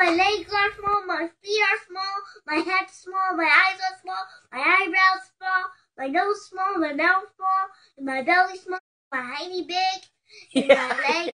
my legs are small, my feet are small, my head's small, my eyes are small, my eyebrows small, my nose small, my mouth small, and my belly small, my hiney big, and my legs